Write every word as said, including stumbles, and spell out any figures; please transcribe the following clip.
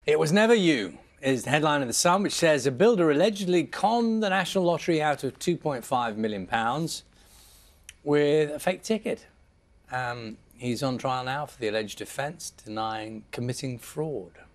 It was never you is the headline of The Sun, which says a builder allegedly conned the National Lottery out of two point five million pounds with a fake ticket. Um, he's on trial now for the alleged offence, denying committing fraud.